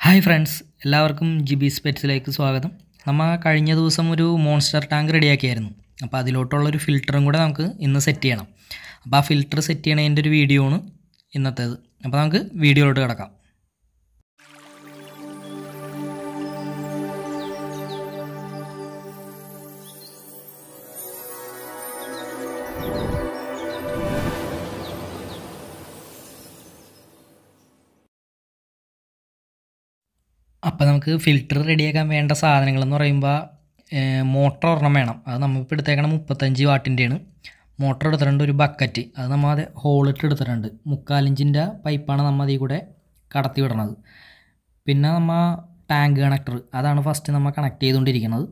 Hi friends, എല്ലാവർക്കും ജിബീസ് പെറ്റ്സിലേക്ക് സ്വാഗതം. നമ്മൾ കഴിഞ്ഞ ദിവസം ഒരു മോൺസ്റ്റർ ടാങ്ക് റെഡിയാക്കിയായിരുന്നു. അപ്പോൾ അതിലോട്ടുള്ളൊരു ഫിൽറ്ററും കൂടെ നമുക്ക് ഇന്ന് സെറ്റ് ചെയ്യണം. അപ്പോൾ ആ ഫിൽറ്റർ സെറ്റ് ചെയ്യണതിൻ്റെ ഒരു വീഡിയോ ആണ് ഇന്നത്തേത്. അപ്പോൾ നമുക്ക് വീഡിയോയിലോട്ട് കിടക്കാം. അപ്പോൾ നമുക്ക് ഫിൽറ്റർ റെഡിയാക്കാൻ വേണ്ട സാധനങ്ങളെന്ന് പറയുമ്പോൾ മോട്ടർ ഒരെണ്ണം വേണം. അത് നമ്മളിപ്പോൾ എടുത്തേക്കണം 35 വാട്ടിൻ്റെയാണ്. മോട്ടർ എടുത്തിട്ടുണ്ട്, ഒരു ബക്കറ്റ്, അത് നമ്മൾ അത് ഹോളിട്ട് എടുത്തിട്ടുണ്ട്. 3/4 ഇഞ്ചിൻ്റെ പൈപ്പാണ് നമ്മൾ അതിൽ കൂടെ കടത്തി വിടണത്. പിന്നെ നമ്മൾ ടാങ്ക് കണക്ടർ, അതാണ് ഫസ്റ്റ് നമ്മൾ കണക്ട് ചെയ്തുകൊണ്ടിരിക്കുന്നത്.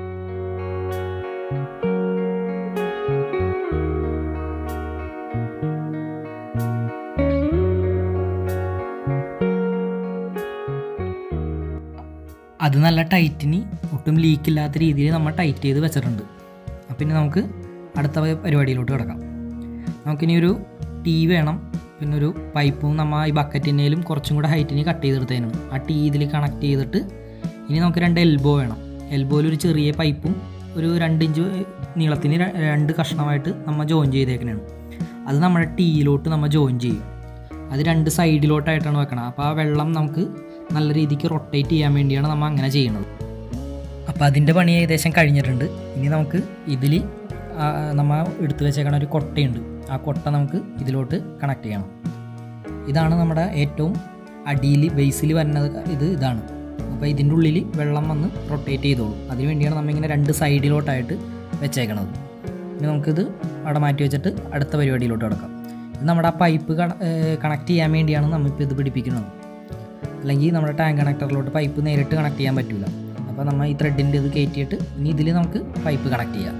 അത് നല്ല ടൈറ്റിന് ഒട്ടും ലീക്കില്ലാത്ത രീതിയിൽ നമ്മൾ ടൈറ്റ് ചെയ്ത് വെച്ചിട്ടുണ്ട്. അപ്പം ഇനി നമുക്ക് അടുത്ത പരിപാടിയിലോട്ട് കിടക്കാം. നമുക്കിനി ഒരു ടീ വേണം, പിന്നെ ഒരു പൈപ്പും നമ്മൾ ഈ ബക്കറ്റിൻ്റെയിലും കുറച്ചും കൂടെ ഹൈറ്റിന് കട്ട് ചെയ്തെടുത്തതിനാണ്. ആ ടീ ഇതിൽ കണക്ട് ചെയ്തിട്ട് ഇനി നമുക്ക് 2 എൽബോ വേണം. എൽബോയിൽ ഒരു ചെറിയ പൈപ്പും ഒരു 2 ഇഞ്ച് നീളത്തിന് 2 കഷ്ണമായിട്ട് നമ്മൾ ജോയിൻ ചെയ്തേക്കണതാണ്. അത് നമ്മുടെ ടീയിലോട്ട് നമ്മൾ ജോയിൻ ചെയ്യും. അത് 2 സൈഡിലോട്ടായിട്ടാണ് വെക്കണം. അപ്പോൾ ആ വെള്ളം നമുക്ക് നല്ല രീതിക്ക് റൊട്ടേറ്റ് ചെയ്യാൻ വേണ്ടിയാണ് നമ്മൾ അങ്ങനെ ചെയ്യുന്നത്. അപ്പോൾ അതിൻ്റെ പണി ഏകദേശം കഴിഞ്ഞിട്ടുണ്ട്. ഇനി നമുക്ക് ഇതിൽ നമ്മൾ എടുത്തു വെച്ചേക്കണ ഒരു കൊട്ടയുണ്ട്. ആ കൊട്ട നമുക്ക് ഇതിലോട്ട് കണക്ട് ചെയ്യണം. ഇതാണ് നമ്മുടെ ഏറ്റവും അടിയിൽ ബേസിൽ വരുന്നത്. ഇതാണ്. അപ്പോൾ ഇതിൻ്റെ ഉള്ളിൽ വെള്ളം വന്ന് റൊട്ടേറ്റ് ചെയ്തോളും. അതിന് വേണ്ടിയാണ് നമ്മളിങ്ങനെ 2 സൈഡിലോട്ടായിട്ട് വെച്ചേക്കണത്. ഇനി നമുക്കിത് അവിടെ മാറ്റി വെച്ചിട്ട് അടുത്ത പരിപാടിയിലോട്ട് കിടക്കാം. ഇത് നമ്മുടെ ആ പൈപ്പ് കണക്ട് ചെയ്യാൻ വേണ്ടിയാണ് നമ്മളിപ്പോൾ ഇത് പിടിപ്പിക്കുന്നത്. അല്ലെങ്കിൽ നമ്മുടെ ടാങ്ക് കണക്ടറിലോട്ട് പൈപ്പ് നേരിട്ട് കണക്ട് ചെയ്യാൻ പറ്റില്ല. അപ്പോൾ നമ്മൾ ഈ ത്രെഡിൻ്റെ ഇത് കയറ്റിയിട്ട് ഇനി ഇതിൽ നമുക്ക് പൈപ്പ് കണക്ട് ചെയ്യാം.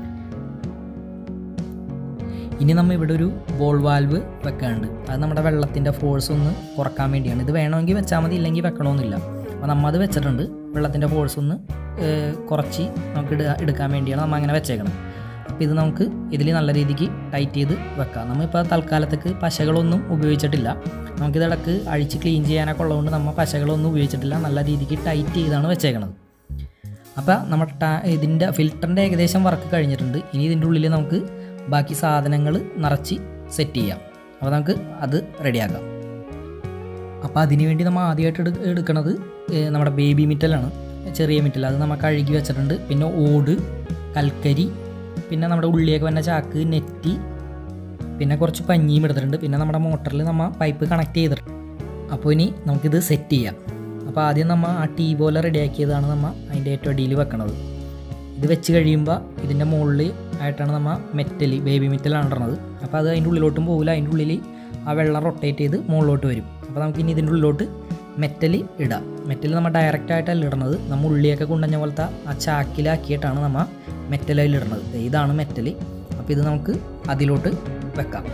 ഇനി നമ്മൾ ഇവിടെ ഒരു ബോൾ വാൽവ് വെക്കാനുണ്ട്. അത് നമ്മുടെ വെള്ളത്തിൻ്റെ ഫോഴ്സ് ഒന്ന് കുറക്കാൻ വേണ്ടിയാണ്. ഇത് വേണമെങ്കിൽ വെച്ചാൽ മതി, ഇല്ലെങ്കിൽ വെക്കണമെന്നില്ല. അപ്പോൾ നമ്മൾ അത് വെച്ചിട്ടുണ്ട്. വെള്ളത്തിൻ്റെ ഫോഴ്സ് ഒന്ന് കുറച്ച് നമുക്ക് എടുക്കാൻ വേണ്ടിയാണ് നമ്മൾ അങ്ങനെ വെച്ചേക്കണം. അപ്പോൾ ഇത് നമുക്ക് ഇതിൽ നല്ല രീതിക്ക് ടൈറ്റ് ചെയ്ത് വെക്കാം. നമ്മളിപ്പോൾ തൽക്കാലത്തേക്ക് പശകളൊന്നും ഉപയോഗിച്ചിട്ടില്ല. നമുക്കിത് ഇടക്ക് അഴിച്ച് ക്ലീൻ ചെയ്യാനൊക്കെ ഉള്ളതുകൊണ്ട് നമ്മൾ പശകളൊന്നും ഉപയോഗിച്ചിട്ടില്ല. നല്ല രീതിക്ക് ടൈറ്റ് ചെയ്താണ് വെച്ചേക്കണത്. അപ്പോൾ നമ്മുടെ ഇതിൻ്റെ ഫിൽറ്ററിൻ്റെ ഏകദേശം വർക്ക് കഴിഞ്ഞിട്ടുണ്ട്. ഇനി ഇതിൻ്റെ ഉള്ളിൽ നമുക്ക് ബാക്കി സാധനങ്ങൾ നിറച്ച് സെറ്റ് ചെയ്യാം. അപ്പോൾ നമുക്ക് അത് റെഡിയാക്കാം. അപ്പോൾ അതിന് വേണ്ടി നമ്മൾ ആദ്യമായിട്ട് എടുക്കുന്നത് നമ്മുടെ ബേബി മിറ്റലാണ്, ചെറിയ മിറ്റൽ. അത് നമ്മൾ കഴുകി വെച്ചിട്ടുണ്ട്. പിന്നെ ഓട്, കൽക്കരി, പിന്നെ നമ്മുടെ ഉള്ളിയൊക്കെ വന്ന ചാക്ക്, നെറ്റ്, പിന്നെ കുറച്ച് പഞ്ഞിയും എടുത്തിട്ടുണ്ട്. പിന്നെ നമ്മുടെ മോട്ടറിൽ നമ്മൾ പൈപ്പ് കണക്ട് ചെയ്തിട്ടുണ്ട്. അപ്പോൾ ഇനി നമുക്കിത് സെറ്റ് ചെയ്യാം. അപ്പോൾ ആദ്യം നമ്മൾ ആ ടീ പോലെ റെഡിയാക്കിയതാണ് നമ്മൾ അതിൻ്റെ ഏറ്റവും അടിയിൽ വെക്കണത്. ഇത് വെച്ച് കഴിയുമ്പോൾ ഇതിൻ്റെ മുകളിൽ ആയിട്ടാണ് നമ്മൾ ബേബി മെറ്റലാണ് ഇടുന്നത്. അപ്പോൾ അത് അതിൻ്റെ ഉള്ളിലോട്ടും പോകില്ല. അതിൻ്റെ ഉള്ളിൽ ആ വെള്ളം റൊട്ടേറ്റ് ചെയ്ത് മുകളിലോട്ട് വരും. അപ്പോൾ നമുക്കിനി ഇതിൻ്റെ ഉള്ളിലോട്ട് മെറ്റൽ ഇടാം. മെറ്റൽ നമ്മൾ ഡയറക്റ്റായിട്ടല്ല ഇടുന്നത്. നമ്മൾ ഉള്ളിയൊക്കെ കൊണ്ടുവന്ന പോലത്തെ ആ ചാക്കിലാക്കിയിട്ടാണ് നമ്മൾ മെറ്റലിൽ ഇടുന്നത്. ഇതാണ് മെറ്റൽ. അപ്പോൾ ഇത് നമുക്ക് അതിലോട്ട് വെക്കാം.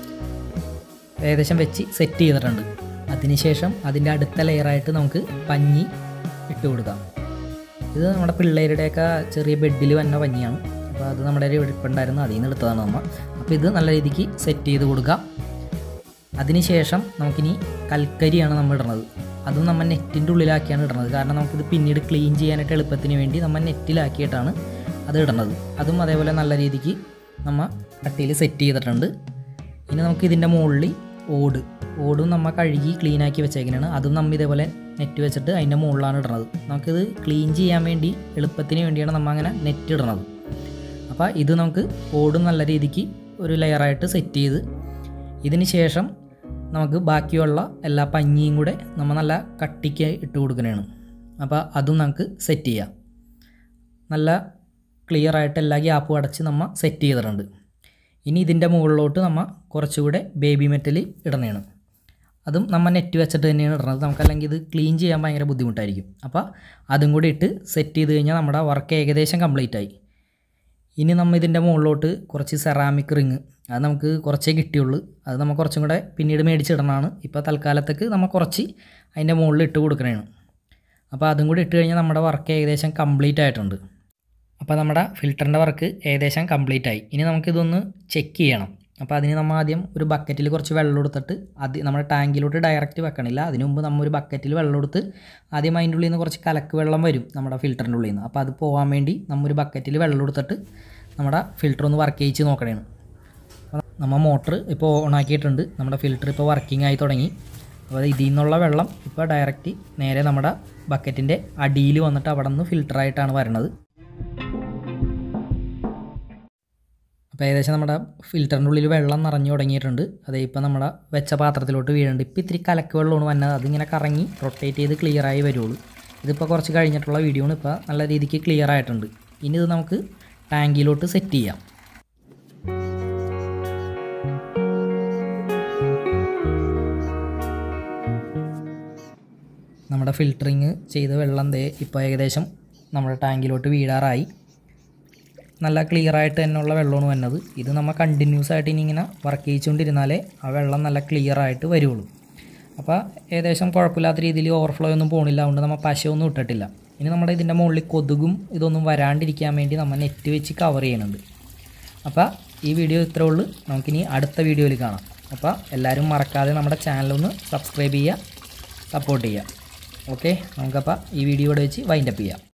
ഏകദേശം വെച്ച് സെറ്റ് ചെയ്തിട്ടുണ്ട്. അതിനുശേഷം അതിൻ്റെ അടുത്ത ലെയറായിട്ട് നമുക്ക് പഞ്ഞി ഇട്ട് കൊടുക്കാം. ഇത് നമ്മുടെ പിള്ളേരുടെയൊക്കെ ചെറിയ ബെഡിൽ വന്ന പഞ്ഞിയാണ്. അപ്പോൾ അത് നമ്മുടെ ഒരു വെടിപ്പുണ്ടായിരുന്നു, അതിൽ നിന്ന് എടുത്തതാണ് നമ്മൾ. അപ്പോൾ ഇത് നല്ല രീതിക്ക് സെറ്റ് ചെയ്ത് കൊടുക്കാം. അതിനുശേഷം നമുക്കിനി കൽക്കരിയാണ് നമ്മൾ ഇടുന്നത്. അതും നമ്മൾ നെറ്റിൻ്റെ ഉള്ളിലാക്കിയാണ് ഇടുന്നത്. കാരണം നമുക്കിത് പിന്നീട് ക്ലീൻ ചെയ്യാനായിട്ട് എളുപ്പത്തിന് വേണ്ടി നമ്മൾ നെറ്റിലാക്കിയിട്ടാണ് അത് ഇടുന്നത്. അതും അതേപോലെ നല്ല രീതിക്ക് നമ്മൾ കട്ടിയിൽ സെറ്റ് ചെയ്തിട്ടുണ്ട്. ഇനി നമുക്ക് ഇതിൻ്റെ മുകളിൽ ഓടും നമ്മൾ കഴുകി ക്ലീനാക്കി വെച്ചേക്കുന്നതാണ്. അതും നമ്മൾ ഇതേപോലെ നെറ്റ് വെച്ചിട്ട് അതിൻ്റെ മുകളിലാണ് ഇടുന്നത്. നമുക്കിത് ക്ലീൻ ചെയ്യാൻ വേണ്ടി എളുപ്പത്തിന് വേണ്ടിയാണ് നമ്മൾ അങ്ങനെ നെറ്റ് ഇടുന്നത്. അപ്പോൾ ഇത് നമുക്ക് ഓടും നല്ല രീതിക്ക് ഒരു ലെയറായിട്ട് സെറ്റ് ചെയ്ത് ഇതിന് ശേഷം നമുക്ക് ബാക്കിയുള്ള എല്ലാ പഞ്ഞിയും കൂടെ നമ്മൾ നല്ല കട്ടിക്ക് ഇട്ട് കൊടുക്കുന്നതാണ്. അപ്പോൾ അതും നമുക്ക് സെറ്റ് ചെയ്യാം. നല്ല ക്ലിയറായിട്ട് എല്ലാ ഗ്യാപ്പും അടച്ച് നമ്മൾ സെറ്റ് ചെയ്തിട്ടുണ്ട്. ഇനി ഇതിൻ്റെ മുകളിലോട്ട് നമ്മൾ കുറച്ചുകൂടെ ബേബി മെറ്റൽ ഇടണതാണ്. അതും നമ്മൾ നെറ്റ് വെച്ചിട്ട് തന്നെയാണ് ഇടുന്നത്. നമുക്കല്ലെങ്കിൽ ഇത് ക്ലീൻ ചെയ്യാൻ ഭയങ്കര ബുദ്ധിമുട്ടായിരിക്കും. അപ്പോൾ അതും കൂടി ഇട്ട് സെറ്റ് ചെയ്ത് കഴിഞ്ഞാൽ നമ്മുടെ വർക്ക് ഏകദേശം കംപ്ലീറ്റ് ആയി. ഇനി നമ്മൾ ഇതിൻ്റെ മുകളിലോട്ട് കുറച്ച് സെറാമിക് റിങ്, അത് നമുക്ക് കുറച്ചേ കിട്ടിയുള്ളൂ. അത് നമ്മൾ കുറച്ചും കൂടെ പിന്നീട് മേടിച്ചിടണമാണ്. ഇപ്പോൾ തൽക്കാലത്തേക്ക് നമ്മൾ കുറച്ച് അതിൻ്റെ മുകളിൽ ഇട്ട് കൊടുക്കണതാണ്. അപ്പോൾ അതും കൂടി ഇട്ട് കഴിഞ്ഞാൽ നമ്മുടെ വർക്ക് ഏകദേശം കംപ്ലീറ്റ് ആയിട്ടുണ്ട്. അപ്പോൾ നമ്മുടെ ഫിൽറ്ററിൻ്റെ വർക്ക് ഏകദേശം കംപ്ലീറ്റ് ആയി. ഇനി നമുക്കിതൊന്ന് ചെക്ക് ചെയ്യണം. അപ്പോൾ അതിന് നമ്മൾ ആദ്യം ഒരു ബക്കറ്റിൽ കുറച്ച് വെള്ളം എടുത്തിട്ട് നമ്മുടെ ടാങ്കിലോട്ട് ഡയറക്റ്റ് വെക്കണില്ല. അതിന് മുമ്പ് നമ്മൾ ഒരു ബക്കറ്റിൽ വെള്ളം എടുത്ത് ആദ്യം അതിൻ്റെ ഉള്ളിൽ നിന്ന് കുറച്ച് കലക്ക് വെള്ളം വരും നമ്മുടെ ഫിൽറ്ററിൻ്റെ ഉള്ളിൽ നിന്ന്. അപ്പോൾ അത് പോകാൻ വേണ്ടി നമ്മൾ ഒരു ബക്കറ്റിൽ വെള്ളം എടുത്തിട്ട് നമ്മുടെ ഫിൽറ്റർ ഒന്ന് വർക്ക് ചെയ്യിച്ച് നോക്കണേണ്. നമ്മൾ മോട്ടർ ഇപ്പോൾ ഓണാക്കിയിട്ടുണ്ട്. നമ്മുടെ ഫിൽറ്റർ ഇപ്പോൾ വർക്കിംഗ് ആയി തുടങ്ങി. അപ്പോൾ ഇതിൽ നിന്നുള്ള വെള്ളം ഇപ്പോൾ ഡയറക്റ്റ് നേരെ നമ്മുടെ ബക്കറ്റിൻ്റെ അടിയിൽ വന്നിട്ട് അവിടെ നിന്ന് ഫിൽറ്ററായിട്ടാണ് വരണത്. അപ്പോൾ ഏകദേശം നമ്മുടെ ഫിൽറ്ററിൻ്റെ ഉള്ളിൽ വെള്ളം നിറഞ്ഞു തുടങ്ങിയിട്ടുണ്ട്. അതേ ഇപ്പോൾ നമ്മുടെ വെച്ച പാത്രത്തിലോട്ട് വീഴുന്നുണ്ട്. ഇപ്പോൾ ഇത്തിരി കലക്ക് വെള്ളമാണ് വന്നത്. അതിങ്ങനെ കറങ്ങി റൊട്ടേറ്റ് ചെയ്ത് ക്ലിയറായി വരുള്ളൂ. ഇതിപ്പോൾ കുറച്ച് കഴിഞ്ഞിട്ടുള്ള വീഡിയോ ആണ്. ഇപ്പോൾ നല്ല രീതിക്ക് ക്ലിയർ ആയിട്ടുണ്ട്. ഇനി ഇത് നമുക്ക് ടാങ്കിലോട്ട് സെറ്റ് ചെയ്യാം. നമ്മുടെ ഫിൽറ്ററിങ് ചെയ്ത വെള്ളം ഇപ്പോൾ ഏകദേശം നമ്മുടെ ടാങ്കിലോട്ട് വീഴാറായി. നല്ല ക്ലിയറായിട്ട് തന്നെയുള്ള വെള്ളമാണ് വന്നത്. ഇത് നമ്മൾ കണ്ടിന്യൂസ് ആയിട്ട് ഇനി ഇങ്ങനെ വർക്ക് ചെയ്തുകൊണ്ടിരുന്നാലേ ആ വെള്ളം നല്ല ക്ലിയറായിട്ട് വരുള്ളൂ. അപ്പോൾ ഏകദേശം കുഴപ്പമില്ലാത്ത രീതിയിൽ ഓവർഫ്ലോ ഒന്നും പോകണില്ല. അതുകൊണ്ട് നമ്മൾ പശയൊന്നും ഇട്ടിട്ടില്ല. ഇനി നമ്മുടെ ഇതിൻ്റെ മുകളിൽ കൊതുകും ഇതൊന്നും വരാണ്ടിരിക്കാൻ വേണ്ടി നമ്മൾ നെറ്റ് വെച്ച് കവർ ചെയ്യുന്നുണ്ട്. അപ്പോൾ ഈ വീഡിയോ ഇത്രേ ഉള്ളൂ. നമുക്കിനി അടുത്ത വീഡിയോയിൽ കാണാം. അപ്പോൾ എല്ലാവരും മറക്കാതെ നമ്മുടെ ചാനലൊന്ന് സബ്സ്ക്രൈബ് ചെയ്യുക, സപ്പോർട്ട് ചെയ്യുക. ഓക്കെ, നമുക്കപ്പോൾ ഈ വീഡിയോ ഇവിടെ വെച്ച് വൈൻഡപ്പ് ചെയ്യാം.